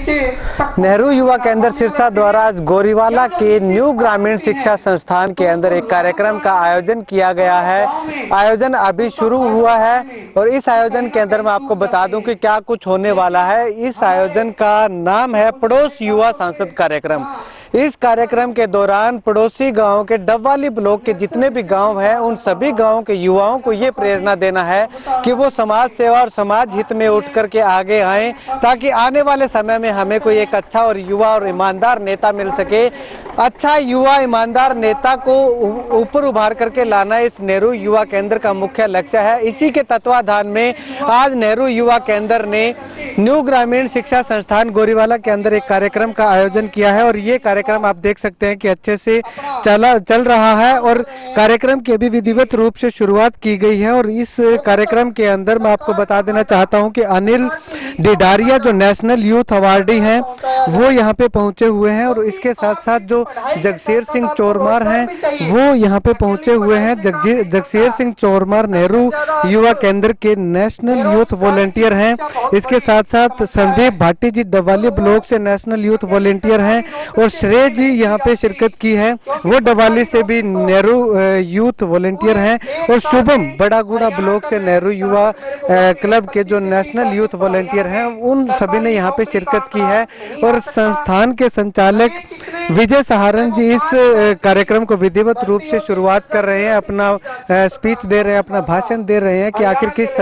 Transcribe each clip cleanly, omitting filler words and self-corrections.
नेहरू युवा केंद्र सिरसा द्वारा आज गोरीवाला के न्यू ग्रामीण शिक्षा संस्थान के अंदर एक कार्यक्रम का आयोजन किया गया है। आयोजन अभी शुरू हुआ है और इस आयोजन के अंदर मैं आपको बता दूं कि क्या कुछ होने वाला है। इस आयोजन का नाम है पड़ोस युवा सांसद कार्यक्रम। इस कार्यक्रम के दौरान पड़ोसी गांव के डबवाली ब्लॉक के जितने भी गांव हैं उन सभी गांवों के युवाओं को ये प्रेरणा देना है कि वो समाज सेवा और समाज हित में उठ करके आगे आएं, ताकि आने वाले समय में हमें कोई एक अच्छा और युवा और ईमानदार नेता मिल सके। अच्छा युवा ईमानदार नेता को ऊपर उभार करके लाना इस नेहरू युवा केंद्र का मुख्य लक्ष्य है। इसी के तत्वाधान में आज नेहरू युवा केंद्र ने न्यू ग्रामीण शिक्षा संस्थान गोरीवाला के अंदर एक कार्यक्रम का आयोजन किया है और ये कार्यक्रम आप देख सकते हैं कि अच्छे से चल रहा है और कार्यक्रम की अभी विधिवत रूप से शुरुआत की गई है। और इस कार्यक्रम के अंदर मैं आपको बता देना चाहता हूं कि अनिल डिडारिया जो नेशनल यूथ अवार्डी हैं वो यहाँ पे पहुंचे हुए हैं और इसके साथ साथ जो जगसीर सिंह चोरमार हैं वो यहाँ पे पहुंचे हुए हैं। जगसीर सिंह चोरमार नेहरू युवा केंद्र के नेशनल यूथ वॉलेंटियर हैं। इसके साथ साथ संदीप भाटी जी डबवाली ब्लॉक से नेशनल यूथ वॉलेंटियर हैं और श्रेय जी यहाँ पे शिरकत की है, वो डबवाली से भी नेहरू यूथ वॉलेंटियर हैं और शुभम बड़ागुड़ा ब्लॉक से नेहरू युवा क्लब के जो नेशनल यूथ वॉलेंटियर हैं उन सभी ने यहाँ पे शिरकत की है। और संस्थान के संचालक विजय सहारण जी इस कार्यक्रम को विधिवत रूप से शुरुआत कर रहे हैं, अपना स्पीच दे रहे हैं, अपना भाषण दे रहे हैं कि आखिर किस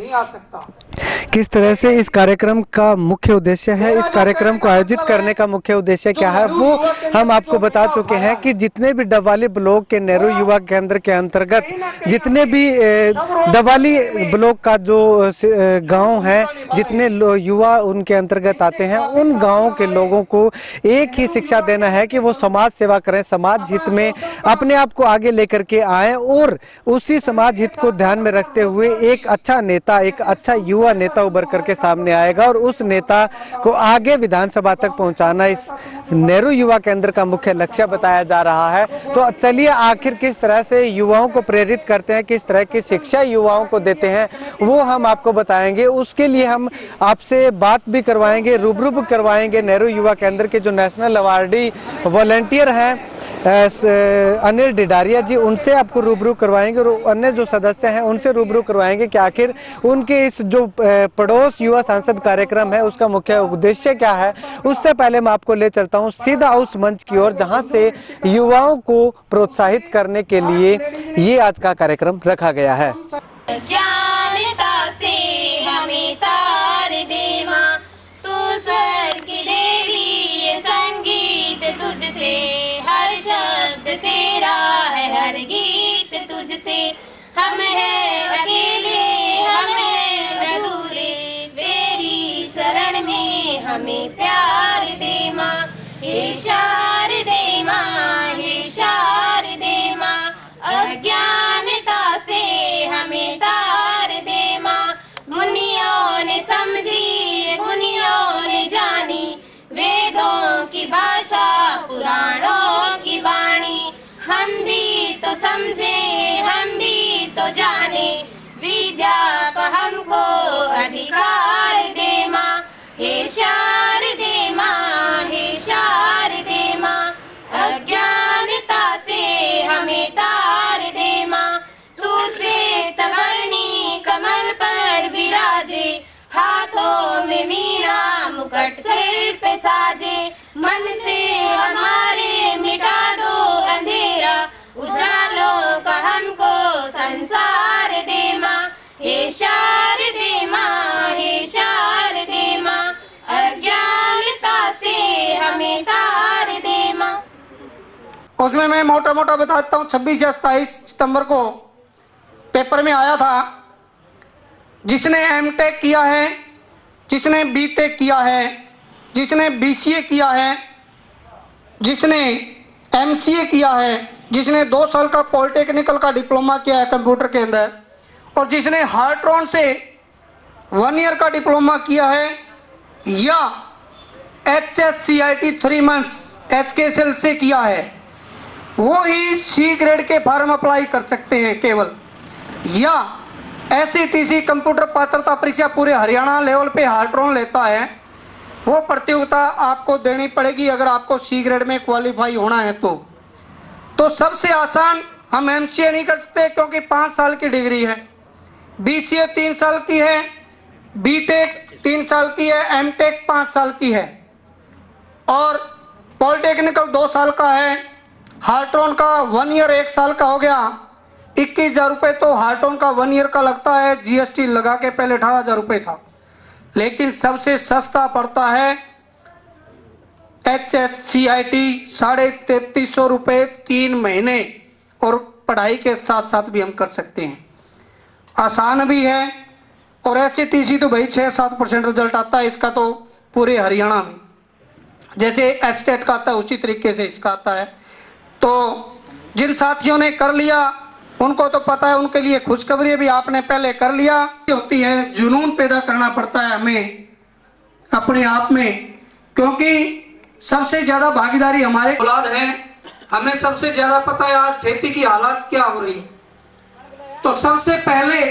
तरह से इस कार्यक्रम का मुख्य उद्देश्य है, इस कार्यक्रम को आयोजित करने का मुख्य उद्देश्य क्या है वो हम आपको बता चुके हैं कि जितने भी डबवाली ब्लॉक के नेहरू युवा केंद्र के अंतर्गत जितने भी डबवाली ब्लॉक का जो गांव है, जितने युवा उनके अंतर्गत आते हैं, उन गांवों के लोगों को एक ही शिक्षा देना है कि वो समाज सेवा करें, समाज हित में अपने आप को आगे लेकर के आए और उसी समाज हित को ध्यान में रखते हुए एक अच्छा नेता, एक अच्छा युवा नेता उभर करके सामने आएगा और उस नेता को आगे विधानसभा तक पहुंचाना इस नेहरू युवा केंद्र का मुख्य लक्ष्य बताया जा रहा है। तो चलिए आखिर किस तरह से युवाओं को प्रेरित करते हैं, किस तरह की शिक्षा युवाओं को देते हैं वो हम आपको बताएंगे। उसके लिए हम आपसे बात भी करवाएंगे, रूबरू करवाएंगे नेहरू युवा केंद्र के जो नेशनल अवार्डी वॉलेंटियर हैं अनिल डिडारिया जी, उनसे आपको रूबरू करवाएंगे और अन्य जो सदस्य हैं उनसे रूबरू करवाएंगे कि आखिर उनके इस जो पड़ोस युवा सांसद कार्यक्रम है उसका मुख्य उद्देश्य क्या है। उससे पहले मैं आपको ले चलता हूं सीधा उस मंच की ओर जहां से युवाओं को प्रोत्साहित करने के लिए ये आज का कार्यक्रम रखा गया है। तुझसे हर शब्द तेरा है, हर गीत तुझसे। हम हैं अकेले, हम हैं अधूरे, तेरी शरण में हमें प्यार दे माँ। हे शारदे माँ, हे शारदे माँ, अज्ञानता से हमें तार दे माँ। मुनियों ने समझी, गुनियों ने जानी, वेदों की भाषा पुराणों की वाणी। हम भी तो समझे, हम भी तो जाने, विद्या का हमको अधिकार दे माँ। हे शारदे माँ, हे शारदे माँ, अज्ञानता से हमें तार दे माँ। तू श्वेत वर्णी कमल पर विराजे, हाथों में वीणा मुकुट सिर पे साजे। मन से हमारे मिटा दो अंधेरा, उजालों का हमको संसार दे माँ। हे शारदे माँ, हे शारदे माँ, अज्ञानता से हमें तार दे माँ। उसमें मैं मोटा मोटा बताता हूँ। 26 या 27 सितंबर को पेपर में आया था, जिसने एमटेक किया है, जिसने बीटेक किया है, जिसने बीसीए किया है, जिसने एमसीए किया है, जिसने 2 साल का पॉलिटेक्निकल का डिप्लोमा किया है कंप्यूटर के अंदर, और जिसने हार्ट्रॉन से 1 ईयर का डिप्लोमा किया है, या HSCIT 3 मंथ्स HKSL से किया है, वो ही सी ग्रेड के फॉर्म अप्लाई कर सकते हैं केवल। या SCTC कंप्यूटर पात्रता परीक्षा पूरे हरियाणा लेवल पे हार्ट्रॉन लेता है, वो प्रतियोगिता आपको देनी पड़ेगी अगर आपको सी ग्रेड में क्वालिफाई होना है तो सबसे आसान हम एमसीए नहीं कर सकते क्योंकि 5 साल की डिग्री है, बीसीए 3 साल की है, बीटेक 3 साल की है, एमटेक 5 साल की है और पॉलिटेक्निकल 2 साल का है। हार्ट्रॉन का 1 ईयर 1 साल का हो गया, 21,000 रुपये तो हार्ट्रॉन का 1 ईयर का लगता है, जीएसटी लगा के पहले 18,000 रुपये था। लेकिन सबसे सस्ता पड़ता है HSCIT 3350 रुपये 3 महीने और पढ़ाई के साथ साथ भी हम कर सकते हैं, आसान भी है। और SATC तो भाई 6-7% रिजल्ट आता है इसका तो पूरे हरियाणा में, जैसे HTET का आता है उसी तरीके से इसका आता है। तो जिन साथियों ने कर लिया उनको तो पता है, उनके लिए खुशखबरी भी आपने पहले कर लिया होती है। जुनून पैदा करना पड़ता है हमें अपने आप में, क्योंकि सबसे ज्यादा भागीदारी हमारे औलाद है। हमें सबसे ज्यादा पता है आज खेती की हालत क्या हो रही है, तो सबसे पहले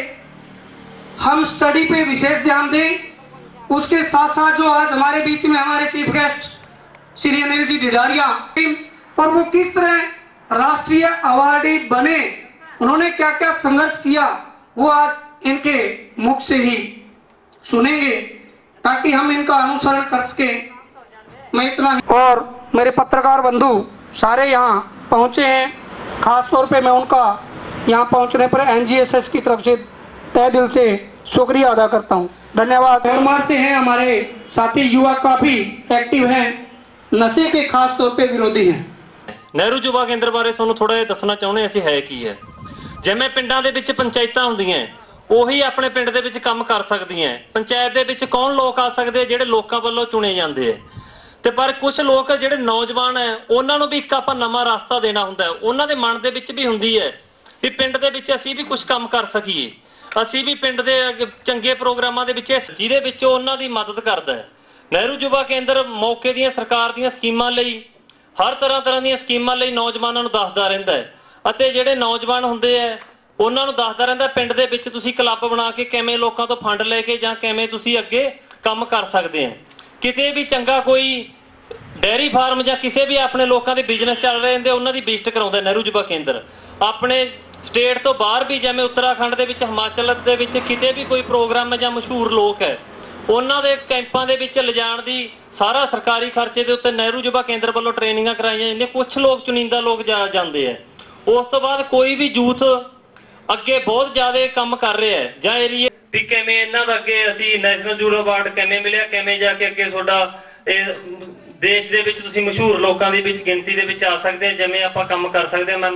हम स्टडी पे विशेष ध्यान दें। उसके साथ साथ जो आज हमारे बीच में हमारे चीफ गेस्ट श्री अनिल जी ढिडारिया, और वो किस तरह राष्ट्रीय अवार्डी बने, उन्होंने क्या क्या संघर्ष किया, वो आज इनके मुख से ही सुनेंगे ताकि हम इनका अनुसरण कर सके। मैं इतना ही, और मेरे पत्रकार बंधु सारे यहाँ पहुंचे हैं, खास तौर पे मैं उनका यहाँ पहुंचने पर NGSS की तरफ से तहे दिल से शुक्रिया अदा करता हूँ। धन्यवाद। म्यांमार से हैं हमारे साथी युवा, काफी एक्टिव हैं, नशे के खास तौर पे विरोधी हैं। ਨਹਿਰੂ ਯੁਵਾ ਕੇਂਦਰ ਬਾਰੇ ਤੁਹਾਨੂੰ ਥੋੜਾ ਜਿਹਾ ਦੱਸਣਾ ਚਾਹੁੰਦੇ ਅਸੀਂ ਹੈ ਕੀ ਹੈ। ਜਿਵੇਂ ਪਿੰਡਾਂ ਦੇ ਵਿੱਚ ਪੰਚਾਇਤਾਂ ਹੁੰਦੀਆਂ ਉਹੀ ਆਪਣੇ ਪਿੰਡ ਦੇ ਵਿੱਚ ਕੰਮ ਕਰ ਸਕਦੀਆਂ। ਪੰਚਾਇਤ ਦੇ ਵਿੱਚ ਕੌਣ ਲੋਕ ਆ ਸਕਦੇ ਜਿਹੜੇ ਲੋਕਾਂ ਵੱਲੋਂ ਚੁਣੇ ਜਾਂਦੇ ਆ, ਤੇ ਪਰ ਕੁਝ ਲੋਕ ਜਿਹੜੇ ਨੌਜਵਾਨ ਹੈ ਉਹਨਾਂ ਨੂੰ ਵੀ ਇੱਕ ਆਪਾਂ ਨਵਾਂ ਰਸਤਾ ਦੇਣਾ ਹੁੰਦਾ ਹੈ। ਉਹਨਾਂ ਦੇ ਮਨ ਦੇ ਵਿੱਚ ਵੀ ਹੁੰਦੀ ਹੈ ਵੀ ਪਿੰਡ ਦੇ ਵਿੱਚ ਅਸੀਂ ਵੀ ਕੁਝ ਕੰਮ ਕਰ ਸਕੀਏ, ਅਸੀਂ ਵੀ ਪਿੰਡ ਦੇ ਚੰਗੇ ਪ੍ਰੋਗਰਾਮਾਂ ਦੇ ਵਿੱਚ ਜਿਹਦੇ ਵਿੱਚ ਉਹਨਾਂ ਦੀ ਮਦਦ ਕਰਦਾ ਹੈ। ਨਹਿਰੂ ਯੁਵਾ ਕੇਂਦਰ ਮੌਕੇ ਦੀਆਂ ਸਰਕਾਰ ਦੀਆਂ ਸਕੀਮਾਂ ਲਈ ਹਰ ਤਰ੍ਹਾਂ ਦੀਆਂ ਸਕੀਮਾਂ ਲਈ ਨੌਜਵਾਨਾਂ ਨੂੰ ਦੱਸਦਾ ਰਹਿੰਦਾ ਹੈ, ਅਤੇ ਜਿਹੜੇ ਨੌਜਵਾਨ ਹੁੰਦੇ ਆ ਉਹਨਾਂ ਨੂੰ ਦੱਸਦਾ ਰਹਿੰਦਾ ਪਿੰਡ ਦੇ ਵਿੱਚ ਤੁਸੀਂ ਕਲੱਬ ਬਣਾ ਕੇ ਕਿਵੇਂ ਲੋਕਾਂ ਤੋਂ ਫੰਡ ਲੈ ਕੇ ਜਾਂ ਕਿਵੇਂ ਤੁਸੀਂ ਅੱਗੇ ਕੰਮ ਕਰ ਸਕਦੇ ਆ। ਕਿਤੇ ਵੀ ਚੰਗਾ ਕੋਈ ਡੇਅਰੀ ਫਾਰਮ ਜਾਂ ਕਿਸੇ ਵੀ ਆਪਣੇ ਲੋਕਾਂ ਦੇ ਬਿਜ਼ਨਸ ਚੱਲ ਰਹੇ ਹੁੰਦੇ ਉਹਨਾਂ ਦੀ ਵਿਜ਼ਿਟ ਕਰਾਉਂਦਾ ਨਹਿਰੂ ਯੁਵਾ ਕੇਂਦਰ। ਆਪਣੇ ਸਟੇਟ ਤੋਂ ਬਾਹਰ ਵੀ ਜਿਵੇਂ ਉੱਤਰਾਖੰਡ ਦੇ ਵਿੱਚ, ਹਿਮਾਚਲ ਦੇ ਵਿੱਚ ਕਿਤੇ ਵੀ ਕੋਈ ਪ੍ਰੋਗਰਾਮ ਹੈ ਜਾਂ ਮਸ਼ਹੂਰ ਲੋਕ ਹੈ ਉਹਨਾਂ ਦੇ ਕੈਂਪਾਂ ਦੇ ਵਿੱਚ ਲਿਜਾਣ ਦੀ ਸਾਰਾ ਸਰਕਾਰੀ ਖਰਚੇ ਦੇ ਉੱਤੇ ਨਹਿਰੂ ਯੁਵਾ ਕੇਂਦਰ ਵੱਲੋਂ ਟ੍ਰੇਨਿੰਗਾਂ ਕਰਾਈਆਂ ਜਾਂਦੀਆਂ। ਕੁਝ ਲੋਕ ਚੁਣਿੰਦਾ ਲੋਕ ਜਾਂਦੇ ਆ। ਉਸ ਤੋਂ ਬਾਅਦ ਕੋਈ ਵੀ ਯੂਥ ਅੱਗੇ ਬਹੁਤ ਜ਼ਿਆਦਾ ਕੰਮ ਕਰ ਰਿਹਾ ਹੈ ਜਾਂ ਏਰੀਏ ਵੀ ਕਿਵੇਂ ਇਹਨਾਂ ਦਾ ਅੱਗੇ ਅਸੀਂ ਨੈਸ਼ਨਲ ਯੂਥ ਅਵਾਰਡ ਕਿਵੇਂ ਮਿਲਿਆ, ਕਿਵੇਂ ਜਾ ਕੇ ਅੱਗੇ ਤੁਹਾਡਾ ਇਹ ਦੇਸ਼ ਦੇ ਵਿੱਚ ਤੁਸੀਂ ਮਸ਼ਹੂਰ ਲੋਕਾਂ ਦੀ ਵਿੱਚ ਗਿਣਤੀ ਦੇ ਵਿੱਚ ਆ ਸਕਦੇ ਆ, ਜਿਵੇਂ ਆਪਾਂ ਕੰਮ ਕਰ ਸਕਦੇ ਹਾਂ। ਮੈਂ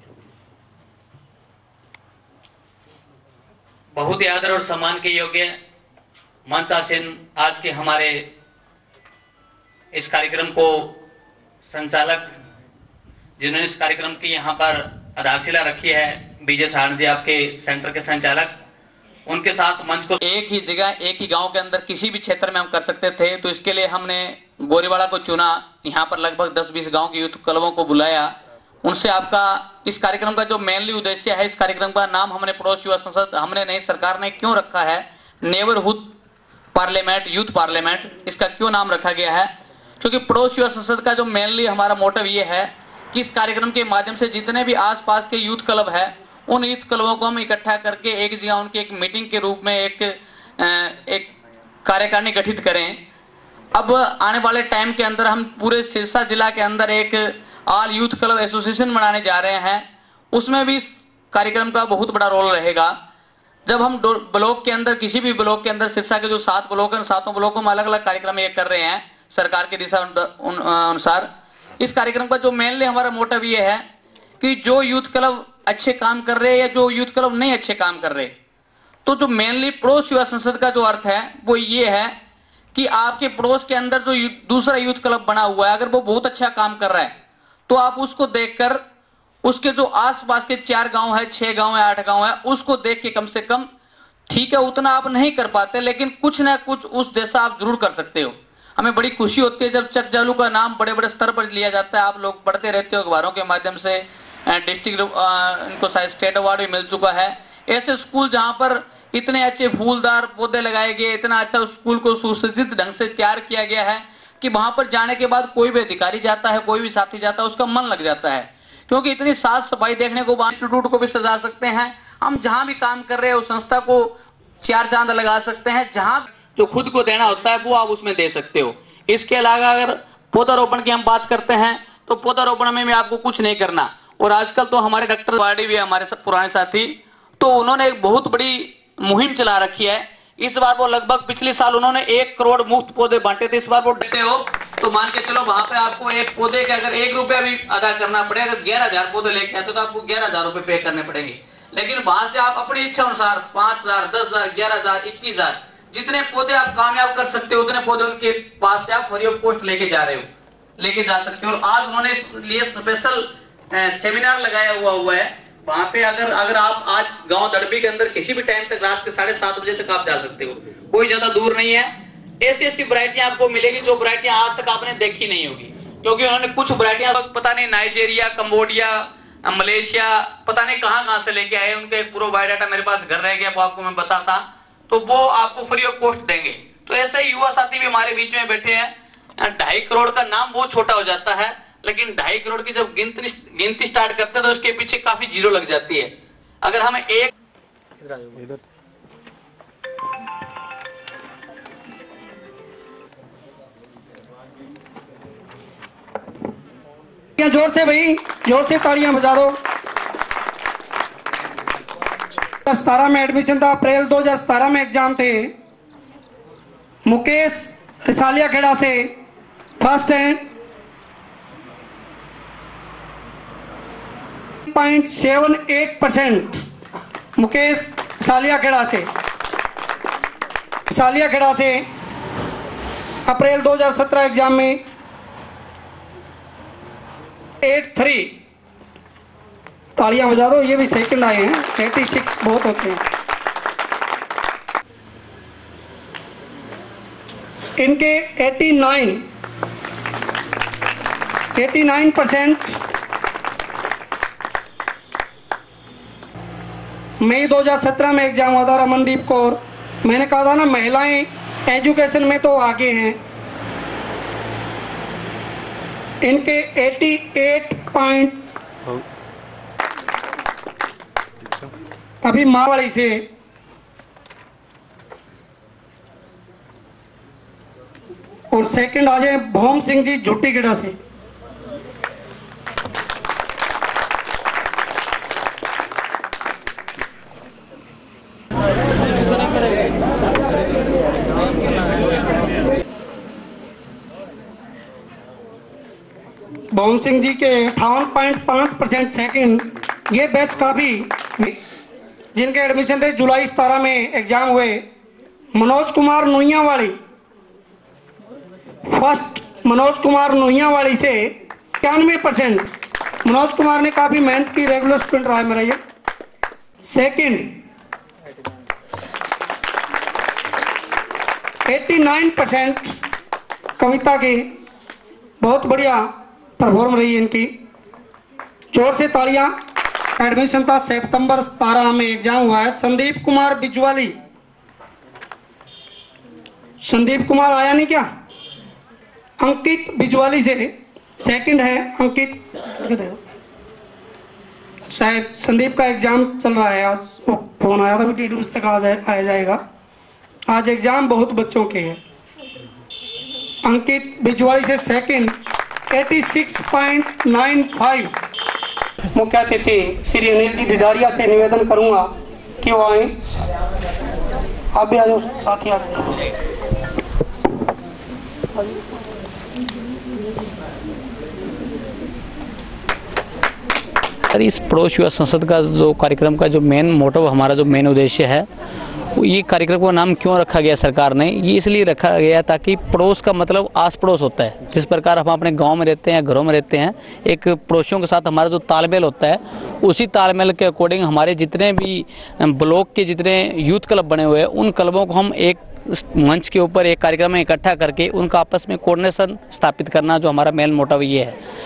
बहुत ही आदर और सम्मान के योग्य मंचासीन आज के हमारे इस कार्यक्रम को संचालक जिन्होंने इस कार्यक्रम की यहाँ पर आधारशिला रखी है, विजय सारण जी आपके सेंटर के संचालक, उनके साथ मंच को एक ही जगह एक ही गांव के अंदर किसी भी क्षेत्र में हम कर सकते थे, तो इसके लिए हमने गोरीवाड़ा को चुना। यहाँ पर लगभग 10-20 गांव के यूथ क्लबों को बुलाया, उनसे आपका इस कार्यक्रम का जो मेनली उद्देश्य है, इस कार्यक्रम का नाम हमने पड़ोस युवा संसद, हमने नहीं सरकार ने क्यों रखा है नेबरहुड पार्लियामेंट, यूथ पार्लियामेंट, इसका क्यों नाम रखा गया है? क्योंकि पड़ोस युवा संसद का जो मेनली हमारा मोटिव ये है कि इस कार्यक्रम के माध्यम से जितने भी आसपास के यूथ क्लब है उन यूथ क्लबों को हम इकट्ठा करके एक जगह उनकी एक मीटिंग के रूप में एक कार्यकारिणी गठित करें। अब आने वाले टाइम के अंदर हम पूरे सिरसा जिला के अंदर एक ऑल यूथ क्लब एसोसिएशन बनाने जा रहे हैं, उसमें भी इस कार्यक्रम का बहुत बड़ा रोल रहेगा। जब हम ब्लॉक के अंदर किसी भी ब्लॉक के अंदर सिरसा के जो 7 ब्लॉक हैं, 7 ब्लॉकों में अलग अलग कार्यक्रम ये कर रहे हैं सरकार के दिशा अनुसार। इस कार्यक्रम का जो मेनली हमारा मोटिव ये है कि जो यूथ क्लब अच्छे काम कर रहे हैं या जो यूथ क्लब नहीं अच्छे काम कर रहे, तो जो मेनली पड़ोस युवा संसद का जो अर्थ है वो ये है कि आपके पड़ोस के अंदर जो दूसरा यूथ क्लब बना हुआ है, अगर वो बहुत अच्छा काम कर रहा है तो आप उसको देखकर उसके जो आसपास के 4 गांव है, 6 गांव है, 8 गांव है, उसको देख के कम से कम, ठीक है उतना आप नहीं कर पाते लेकिन कुछ ना कुछ उस जैसा आप जरूर कर सकते हो। हमें बड़ी खुशी होती है जब चक जालू का नाम बड़े बड़े स्तर पर लिया जाता है। आप लोग पढ़ते रहते हो अखबारों के माध्यम से, डिस्ट्रिक्ट इनको शायद स्टेट अवार्ड भी मिल चुका है। ऐसे स्कूल जहाँ पर इतने अच्छे फूलदार पौधे लगाए गए, इतना अच्छा उस स्कूल को सुसज्जित ढंग से तैयार किया गया है कि वहां पर जाने के बाद कोई भी अधिकारी जाता है, कोई भी साथी जाता है, उसका मन लग जाता है, क्योंकि इतनी साफ सफाई देखने को। इंस्टीट्यूट को भी सजा सकते हैं हम, जहां भी काम कर रहे हैं उस संस्था को 4 चांद लगा सकते हैं। जहां जो खुद को देना होता है वो आप उसमें दे सकते हो। इसके अलावा अगर पौधारोपण की हम बात करते हैं तो पौधारोपण में भी आपको कुछ नहीं करना। और आजकल तो हमारे डॉक्टर वार्डी भी है, हमारे सब पुराने साथी, तो उन्होंने एक बहुत बड़ी मुहिम चला रखी है। इस बार वो लगभग पिछले साल उन्होंने 1 करोड़ मुफ्त पौधे बांटे थे। इस बार वो डटे हो तो मान के चलो वहां पे आपको एक पौधे के अगर 1 रुपया भी अदा करना पड़े, अगर 11,000 पौधे लेके आते तो आपको 11,000 रुपए पे करने पड़ेंगे। लेकिन वहां से आप अपनी इच्छा अनुसार 5,000, 10,000, 11,000, 21,000 जितने पौधे आप कामयाब कर सकते हो उतने पौधे उनके पास से आप फ्री ऑफ कॉस्ट लेके जा सकते हो। और आज उन्होंने इस लिए स्पेशल सेमिनार लगाया हुआ है वहां पे। अगर आप आज गांव दड़बी के अंदर किसी भी टाइम तक रात के 7:30 बजे तक आप जा सकते हो, कोई ज्यादा दूर नहीं है। ऐसी वैरायटियां आपको मिलेगी जो वैरायटियां आज तक आपने देखी नहीं होगी, क्योंकि उन्होंने कुछ वैरायटियां पता नहीं नाइजीरिया, कंबोडिया, मलेशिया, पता नहीं कहां से लेके आए। उनका एक पूरा बायोडाटा मेरे पास घर रह गया, वो आपको मैं बताता, तो वो आपको फ्री ऑफ कॉस्ट देंगे। तो ऐसे युवा साथी भी हमारे बीच में बैठे हैं। 2.5 करोड़ का नाम बहुत छोटा हो जाता है, लेकिन 2.5 करोड़ की जब गिनती स्टार्ट करते हैं तो उसके पीछे काफी जीरो लग जाती है। अगर हम एक जोर से भाई, जोर से तालियां बजा दो। 2017 में एडमिशन था, अप्रैल 2017 में एग्जाम थे। मुकेश सालिया खेड़ा से फर्स्ट है 0.78%। मुकेश सालिया खेड़ा से अप्रैल 2017 एग्जाम में 83। तालियां बजा दो, ये भी सेकंड आए हैं। 86 बहुत होते हैं इनके। 89% मई 2017 में एग्जाम हुआ था। रमनदीप कौर, मैंने कहा था ना महिलाएं एजुकेशन में तो आगे हैं। इनके 88 अभी मावाड़ी से। और सेकंड आ जाए भोम सिंह जी झुट्टीखेड़ा से। भोम सिंह जी के 58.5% सेकंड। ये बैच काफी जिनके एडमिशन थे जुलाई 17 में एग्जाम हुए। मनोज कुमार नोइयावाली फर्स्ट, मनोज कुमार नोइयावाली से 91%। मनोज कुमार ने काफी मेहनत की, रेगुलर स्टूडेंट रहा है मेरा ये। सेकंड 89% कविता की, बहुत बढ़िया परफॉर्म रही इनकी, जोर से तालियां। एडमिशन था सितंबर 17 में एग्जाम हुआ है। संदीप कुमार बिजवाली, संदीप कुमार आया नहीं क्या? अंकित बिजवाली से सेकंड है। अंकित शायद संदीप का एग्जाम चल रहा है, आज वो फोन आया था, 2 तक आ जाएगा। आज एग्जाम बहुत बच्चों के हैं। अंकित बिजवाली से सेकंड 86.95। मुख्य अतिथि श्री अनिल जी ढिडारिया से निवेदन करूंगा कि वो आए। आप भी आ जाओ साथी। इस पड़ोस युवा संसद का जो कार्यक्रम का जो मेन मोटिव, हमारा जो मेन उद्देश्य है, ये कार्यक्रम का नाम क्यों रखा गया सरकार ने, ये इसलिए रखा गया ताकि पड़ोस का मतलब आस पड़ोस होता है। जिस प्रकार हम अपने गांव में रहते हैं, घरों में रहते हैं, एक पड़ोसियों के साथ हमारा जो तालमेल होता है, उसी तालमेल के अकॉर्डिंग हमारे जितने भी ब्लॉक के जितने यूथ क्लब बने हुए हैं, उन क्लबों को हम एक मंच के ऊपर एक कार्यक्रम में इकट्ठा करके उनका आपस में कोऑर्डिनेशन स्थापित करना जो हमारा मेन मोटिव ये है।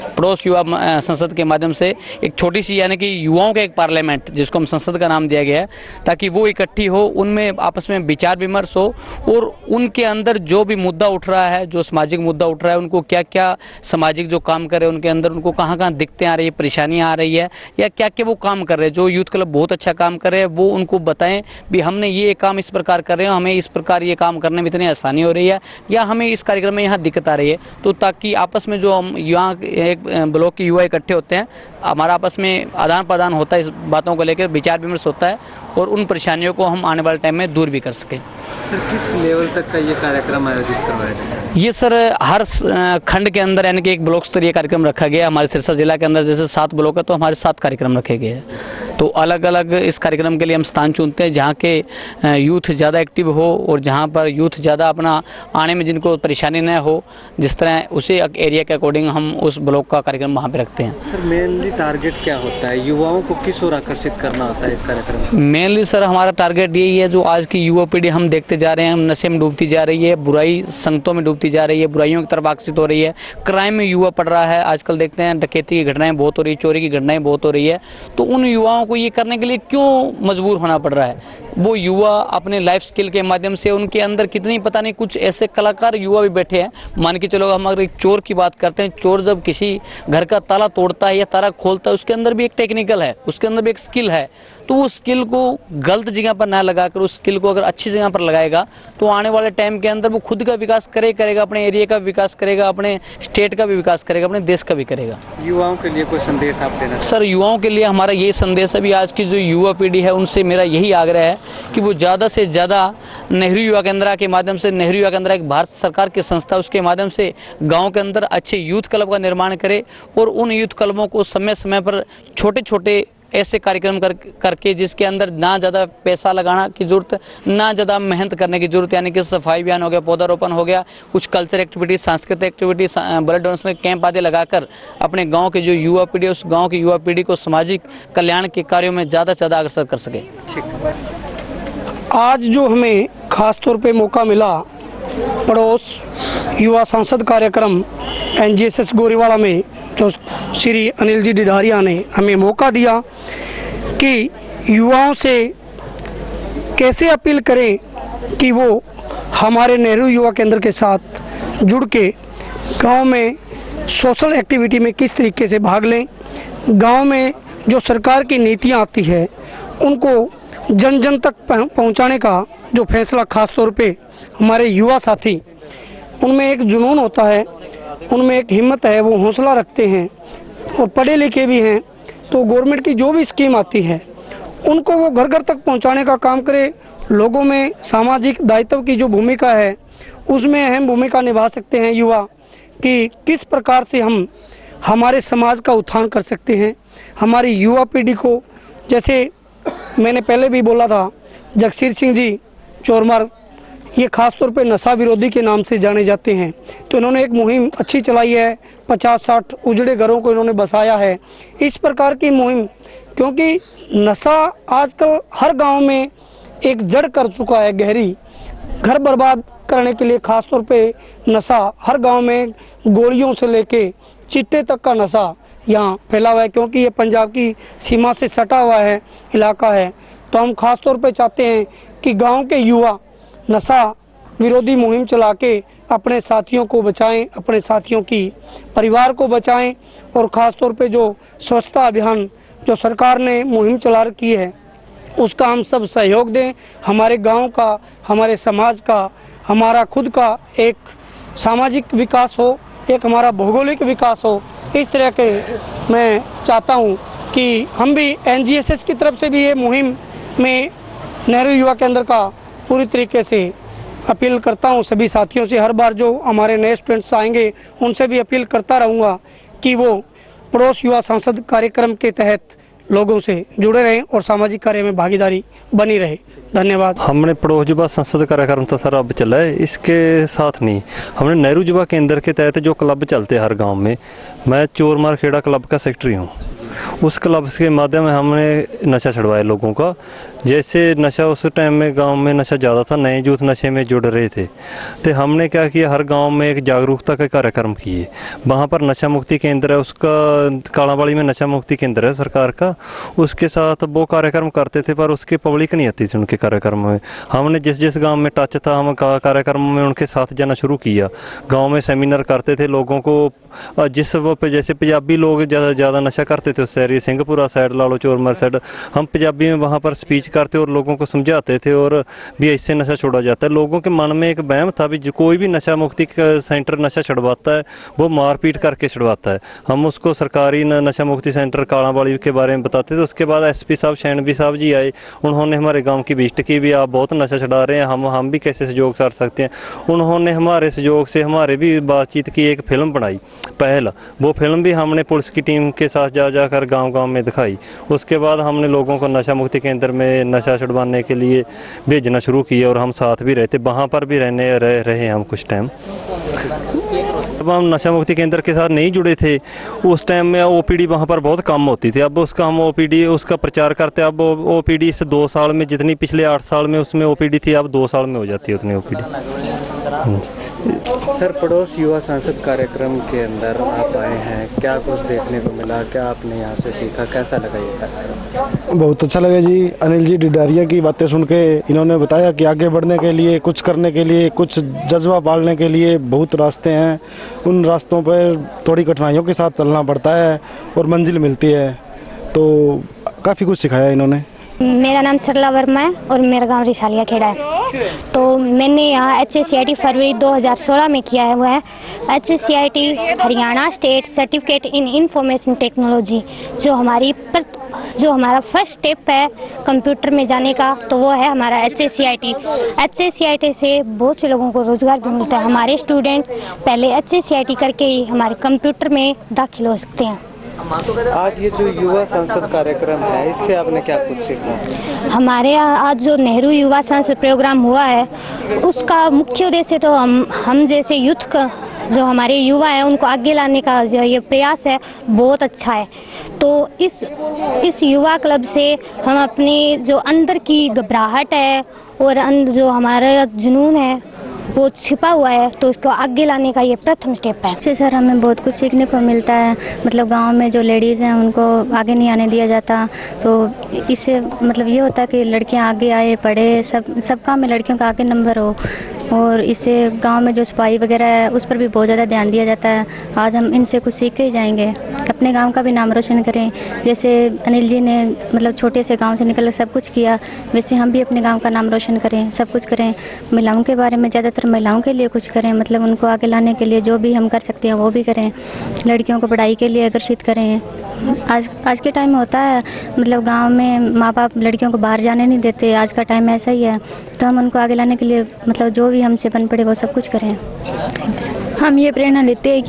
पड़ोस युवा संसद के माध्यम से एक छोटी सी यानी कि युवाओं का एक पार्लियामेंट जिसको हम संसद का नाम दिया गया है, ताकि वो इकट्ठी हो, उनमें आपस में विचार विमर्श हो और उनके अंदर जो भी मुद्दा उठ रहा है, जो सामाजिक मुद्दा उठ रहा है, उनको क्या क्या सामाजिक जो काम कर रहे हैं उनके अंदर उनको कहाँ कहाँ दिक्कतें आ रही है, परेशानियाँ आ रही है, या क्या क्या वो काम कर रहे हैं। जो यूथ क्लब बहुत अच्छा काम कर रहे हैं वो उनको बताएं भी हमने ये काम इस प्रकार कर रहे हैं, हमें इस प्रकार ये काम करने में इतनी आसानी हो रही है, या हमें इस कार्यक्रम में यहाँ दिक्कत आ रही है। तो ताकि आपस में जो हम यहाँ एक ब्लॉक के युवा इकट्ठे होते हैं, हमारा आपस में आदान प्रदान होता है, इस बातों को लेकर विचार विमर्श होता है और उन परेशानियों को हम आने वाले टाइम में दूर भी कर सकें। सर किस लेवल तक का ये कार्यक्रम आयोजित करवाया जाए? ये सर हर खंड के अंदर यानी कि एक ब्लॉक स्तरीय कार्यक्रम रखा गया। हमारे सिरसा जिला के अंदर जैसे 7 ब्लॉक है तो हमारे 7 कार्यक्रम रखे गए हैं। तो अलग अलग इस कार्यक्रम के लिए हम स्थान चुनते हैं जहाँ के यूथ ज़्यादा एक्टिव हो और जहाँ पर यूथ ज़्यादा अपना आने में जिनको परेशानी न हो, जिस तरह उसी एरिया के अकॉर्डिंग हम उस ब्लॉक का कार्यक्रम वहाँ पे रखते हैं। सर मेनली टारगेट क्या होता है, युवाओं को किस ओर आकर्षित करना होता है इस कार्यक्रम में? मेनली सर हमारा टारगेट यही है, जो आज की युवा पीढ़ी हम देखते जा रहे हैं, नशे में डूबती जा रही है, बुराई संगतों में डूबती जा रही है, बुराइयों की तरफ आकर्षित हो रही है, क्राइम में युवा पड़ रहा है। आजकल देखते हैं डकैती की घटनाएं बहुत हो रही है, चोरी की घटनाएं बहुत हो रही है। तो उन युवाओं को ये करने के लिए क्यों मजबूर होना पड़ रहा है? वो युवा अपने लाइफ स्किल के माध्यम से, उनके अंदर कितनी पता नहीं कुछ ऐसे कलाकार युवा भी बैठे हैं। मान के चलो हम अगर एक चोर की बात करते हैं, चोर जब किसी घर का ताला तोड़ता है या ताला खोलता है, उसके अंदर भी एक टेक्निकल है, उसके अंदर भी एक स्किल है। तो वो स्किल को गलत जगह पर ना लगाकर उस स्किल को अगर अच्छी जगह पर लगाएगा तो आने वाले टाइम के अंदर वो खुद का विकास करेगा, अपने एरिया का विकास करेगा, अपने स्टेट का भी विकास करेगा, अपने देश का भी करेगा। युवाओं के लिए कोई संदेश आप देना? सर युवाओं के लिए हमारा ये संदेश है, भी आज की जो युवा पीढ़ी है उनसे मेरा यही आग्रह है कि वो ज़्यादा से ज़्यादा नेहरू युवा केंद्र के माध्यम से, नेहरू युवा केंद्र एक भारत सरकार की संस्था, उसके माध्यम से गाँव के अंदर अच्छे यूथ क्लब का निर्माण करे और उन यूथ क्लबों को समय समय पर छोटे छोटे ऐसे कार्यक्रम करके जिसके अंदर ना ज़्यादा पैसा लगाना की ज़रूरत, ना ज़्यादा मेहनत करने की ज़रूरत, यानी कि सफाई अभियान हो गया, पौधारोपण हो गया, कुछ कल्चर एक्टिविटी, सांस्कृतिक एक्टिविटी, ब्लड डोनेशन कैंप आदि लगाकर अपने गांव के जो युवा पीढ़ी है उस गांव की युवा पीढ़ी को सामाजिक कल्याण के कार्यों में ज़्यादा से ज़्यादा अग्रसर कर सके। आज जो हमें खास तौर पे मौका मिला पड़ोस युवा सांसद कार्यक्रम NGSS गोरीवाला में, जो श्री अनिल जी डिडारिया ने हमें मौका दिया कि युवाओं से कैसे अपील करें कि वो हमारे नेहरू युवा केंद्र के साथ जुड़ के गाँव में सोशल एक्टिविटी में किस तरीके से भाग लें, गांव में जो सरकार की नीतियां आती है उनको जन जन तक पहुंचाने का जो फैसला खास तौर पे हमारे युवा साथी, उनमें एक जुनून होता है, उनमें एक हिम्मत है, वो हौसला रखते हैं और पढ़े लिखे भी हैं। तो गवर्नमेंट की जो भी स्कीम आती है उनको वो घर घर तक पहुंचाने का काम करे। लोगों में सामाजिक दायित्व की जो भूमिका है उसमें अहम भूमिका निभा सकते हैं युवा, कि किस प्रकार से हम हमारे समाज का उत्थान कर सकते हैं। हमारी युवा पीढ़ी को, जैसे मैंने पहले भी बोला था, जगसीर सिंह जी चोरमार ये खास तौर पे नशा विरोधी के नाम से जाने जाते हैं। तो इन्होंने एक मुहिम अच्छी चलाई है, 50-60 उजड़े घरों को इन्होंने बसाया है। इस प्रकार की मुहिम, क्योंकि नशा आजकल हर गांव में एक जड़ कर चुका है गहरी, घर बर्बाद करने के लिए खास तौर पे नशा हर गांव में, गोलियों से लेके चिट्टे तक का नशा यहाँ फैला हुआ है, क्योंकि ये पंजाब की सीमा से सटा हुआ है इलाका है। तो हम खास तौर पे चाहते हैं कि गांव के युवा नशा विरोधी मुहिम चला के अपने साथियों को बचाएं, अपने साथियों की परिवार को बचाएं, और ख़ास तौर पे जो स्वच्छता अभियान जो सरकार ने मुहिम चला रखी है उसका हम सब सहयोग दें। हमारे गांव का, हमारे समाज का, हमारा खुद का एक सामाजिक विकास हो, एक हमारा भौगोलिक विकास हो। इस तरह के मैं चाहता हूं कि हम भी NGSS की तरफ से भी ये मुहिम में नेहरू युवा केंद्र का पूरी तरीके से अपील करता हूं सभी साथियों से। हर बार जो हमारे नए स्टूडेंट्स आएंगे उनसे भी अपील करता रहूँगा कि वो पड़ोस युवा सांसद कार्यक्रम के तहत लोगों से जुड़े रहें और सामाजिक कार्य में भागीदारी बनी रहे। धन्यवाद। हमने पड़ोस युवा संसद कार्यक्रम तो सर अब चला है, इसके साथ नहीं हमने नेहरू युवा केंद्र के तहत जो क्लब चलते हैं हर गांव में, मैं चोरमार खेड़ा क्लब का सेक्रेटरी हूँ। उस क्लब के माध्यम में हमने नशा छुड़वाया लोगों का, जैसे नशा उस टाइम में गांव में नशा ज़्यादा था, नए यूथ नशे में जुड़ रहे थे, तो हमने क्या किया, हर गांव में एक जागरूकता के कार्यक्रम किए। वहाँ पर नशा मुक्ति केंद्र है, उसका कालाबाड़ी में नशा मुक्ति केंद्र है सरकार का, उसके साथ वो कार्यक्रम करते थे, पर उसकी पब्लिक नहीं आती थी उनके कार्यक्रम में। हमने जिस जिस गाँव में टच था, हम कार्यक्रम में उनके साथ जाना शुरू किया। गाँव में सेमिनार करते थे लोगों को, जिस वो जैसे पंजाबी लोग ज़्यादा नशा करते थे उस एरिया, सिंहपुरा साइड, लालो चोरमर साइड, हम पंजाबी में वहाँ पर स्पीच करते और लोगों को समझाते थे, और भी इससे नशा छोड़ा जाता है। लोगों के मन में एक वहम था भी कोई भी नशा मुक्ति सेंटर नशा छुड़वाता है वो मारपीट करके छुड़वाता है। हम उसको सरकारी नशा मुक्ति सेंटर कालाबाड़ी के बारे में बताते थे। उसके बाद एसपी साहब शैनवी साहब जी आए, उन्होंने हमारे गाँव की विजिट की, भी आप बहुत नशा छुड़ा रहे हैं, हम भी कैसे सहयोग कर सकते हैं। उन्होंने हमारे सहयोग से हमारे भी बातचीत की, एक फिल्म बनाई पहल, वो फिल्म भी हमने पुलिस की टीम के साथ जाकर गांव-गांव में दिखाई। उसके बाद हमने लोगों को नशा मुक्ति केंद्र में नशा छुड़वाने के लिए भेजना शुरू किया, और हम साथ भी रहते, वहाँ पर भी रहे हम कुछ टाइम। जब हम नशा मुक्ति केंद्र के साथ नहीं जुड़े थे उस टाइम में ओपीडी वहाँ पर बहुत कम होती थी। अब उसका हम ओपीडी उसका प्रचार करते, अब ओपीडी इस 2 साल में जितनी पिछले 8 साल में उसमें ओपीडी थी, अब 2 साल में हो जाती है उतनी ओपीडी। सर, पड़ोस युवा सांसद कार्यक्रम के अंदर आप आए हैं, क्या कुछ देखने को मिला, क्या आपने यहाँ से सीखा, कैसा लगा ये कार्यक्रम? बहुत अच्छा लगा जी। अनिल जी डिडारिया की बातें सुन के, इन्होंने बताया कि आगे बढ़ने के लिए, कुछ करने के लिए, कुछ जज्बा पालने के लिए बहुत रास्ते हैं, उन रास्तों पर थोड़ी कठिनाइयों के साथ चलना पड़ता है और मंजिल मिलती है। तो काफ़ी कुछ सिखाया इन्होंने। मेरा नाम सरला वर्मा है और मेरा गांव रिसालिया खेड़ा है। तो मैंने यहाँ HSCIT फरवरी 2016 में किया हुआ है। HSCIT Haryana state certificate in information technology, जो हमारा फर्स्ट स्टेप है कंप्यूटर में जाने का, तो वो है हमारा HSCIT। HSCIT से बहुत से लोगों को रोज़गार भी मिलता है। हमारे स्टूडेंट पहले HSCIT करके ही हमारे कंप्यूटर में दाखिल हो सकते हैं। आज ये जो युवा सांसद कार्यक्रम है, इससे आपने क्या कुछ सीखा? हमारे यहाँ आज जो नेहरू युवा सांसद प्रोग्राम हुआ है, उसका मुख्य उद्देश्य तो हम जैसे यूथ का, जो हमारे युवा हैं, उनको आगे लाने का जो ये प्रयास है बहुत अच्छा है। तो इस युवा क्लब से हम अपनी जो अंदर की घबराहट है और जो हमारा जुनून है वो छिपा हुआ है, तो उसको आगे लाने का ये प्रथम स्टेप है। इससे सर हमें बहुत कुछ सीखने को मिलता है। मतलब गांव में जो लेडीज़ हैं उनको आगे नहीं आने दिया जाता, तो इससे मतलब ये होता है कि लड़कियां आगे आए, पढ़े, सब काम में लड़कियों का आगे नंबर हो। और इससे गांव में जो सफाई वगैरह है उस पर भी बहुत ज़्यादा ध्यान दिया जाता है। आज हम इनसे कुछ सीख के ही जाएंगे, अपने गांव का भी नाम रोशन करें। जैसे अनिल जी ने मतलब छोटे से गांव से निकल सब कुछ किया, वैसे हम भी अपने गांव का नाम रोशन करें, सब कुछ करें। महिलाओं के बारे में ज़्यादातर महिलाओं के लिए कुछ करें, मतलब उनको आगे लाने के लिए जो भी हम कर सकते हैं वो भी करें। लड़कियों को पढ़ाई के लिए आकर्षित करें। आज के टाइम में होता है, मतलब गांव में माँ बाप लड़कियों को बाहर जाने नहीं देते, आज का टाइम ऐसा ही है। तो हम उनको आगे लाने के लिए मतलब जो भी हमसे बन पड़े वो सब कुछ करें। हम ये प्रेरणा लेते हैं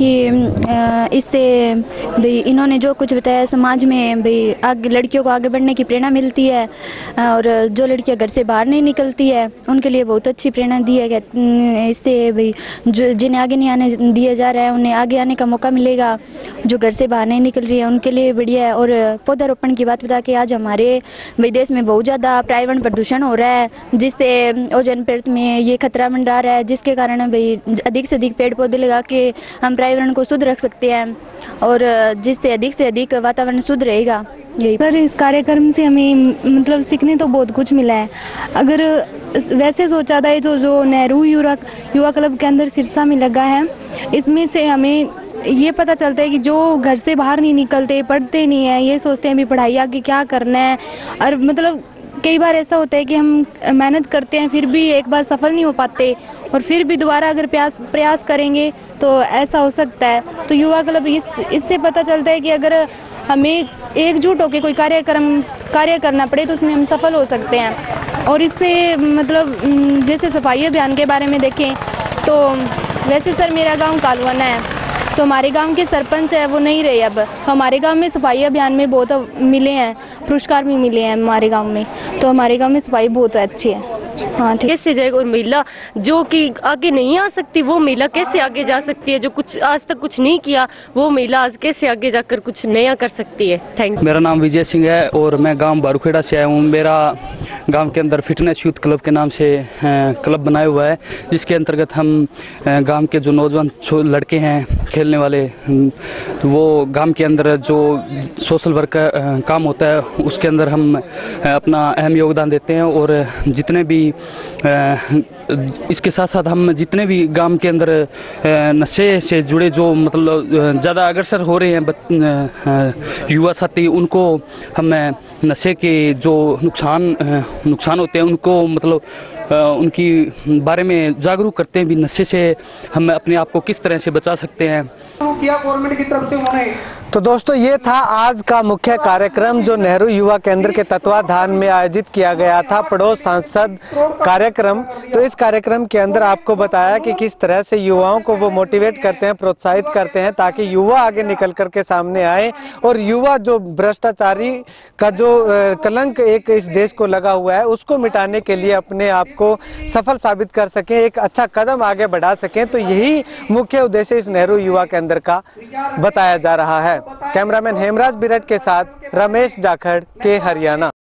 कि इससे भाई इन्होंने जो कुछ बताया समाज में भाई आगे लड़कियों को आगे बढ़ने की प्रेरणा मिलती है, और जो लड़कियां घर से बाहर नहीं निकलती है उनके लिए बहुत अच्छी प्रेरणा दी है। इससे भाई जो जिन्हें आगे नहीं आने दिया जा रहा है उन्हें आगे आने का मौका मिलेगा, जो घर से बाहर नहीं निकल रही है उनके लिए बढ़िया है। और पौधारोपण की बात बता के, आज हमारे भाई देश में बहुत ज़्यादा पर्यावरण प्रदूषण हो रहा है, जिससे ओजोन परत में ये खतरा मंडरा रहा है, जिसके कारण भाई अधिक से अधिक पेड़ पौधे लगा के हम पर्यावरण को शुद्ध रख सकते हैं, और जिससे अधिक वातावरण शुद्ध रहेगा। यही सर, इस कार्यक्रम से हमें मतलब सीखने तो बहुत कुछ मिला है। अगर वैसे सोचा था जो नेहरू युवा क्लब के अंदर सिरसा में लगा है, इसमें से हमें ये पता चलता है कि जो घर से बाहर नहीं निकलते, पढ़ते नहीं है, ये सोचते हैं भी पढ़ाई आगे क्या करना है, और मतलब कई बार ऐसा होता है कि हम मेहनत करते हैं फिर भी एक बार सफल नहीं हो पाते, और फिर भी दोबारा अगर प्रयास करेंगे तो ऐसा हो सकता है। तो युवा क्लब इससे पता चलता है कि अगर हमें एकजुट होकर कोई कार्य करना पड़े तो उसमें हम सफल हो सकते हैं। और इससे मतलब जैसे सफाई अभियान के बारे में देखें तो वैसे सर मेरा गांव कालवाना है, तो हमारे गांव के सरपंच है वो नहीं रहे अब, तो हमारे गांव में सफाई अभियान में बहुत मिले हैं, पुरस्कार भी मिले हैं हमारे गांव में, तो हमारे गांव में सफाई बहुत अच्छी है। हाँ ठीक। कैसे जाएगा? और महिला जो कि आगे नहीं आ सकती, वो महिला कैसे आगे जा सकती है? जो कुछ आज तक कुछ नहीं किया, वो महिला आज कैसे आगे जाकर कुछ नया कर सकती है? Thank you. मेरा नाम विजय सिंह है और मैं गांव बारूखेड़ा से आया हूँ। मेरा गांव के अंदर फिटनेस यूथ क्लब के नाम से क्लब बनाया हुआ है, जिसके अंतर्गत हम गांव के जो नौजवान लड़के हैं खेलने वाले, वो गांव के अंदर जो सोशल वर्क का काम होता है उसके अंदर हम अपना अहम योगदान देते हैं। और जितने भी इसके साथ साथ हम जितने भी गांव के अंदर नशे से जुड़े जो मतलब ज़्यादा अग्रसर हो रहे हैं युवा साथी, उनको हम नशे के जो नुकसान होते हैं उनको मतलब उनकी बारे में जागरूक करते हैं भी नशे से हम अपने आप को किस तरह से बचा सकते हैं। किया गवर्नमेंट की तरफ से उन्होंने। तो दोस्तों ये था आज का मुख्य कार्यक्रम जो नेहरू युवा केंद्र के तत्वाधान में आयोजित किया गया था, पड़ोस सांसद कार्यक्रम। तो इस कार्यक्रम के अंदर आपको बताया कि किस तरह से युवाओं को वो मोटिवेट करते हैं, प्रोत्साहित करते हैं ताकि युवा आगे निकल कर के सामने आए और युवा जो भ्रष्टाचारी का जो कलंक एक इस देश को लगा हुआ है उसको मिटाने के लिए अपने आप को सफल साबित कर सकें, एक अच्छा कदम आगे बढ़ा सकें। तो यही मुख्य उद्देश्य इस नेहरू युवा केंद्र का बताया जा रहा है। कैमरामैन हेमराज बिरट के साथ रमेश जाखड़ के हरियाणा।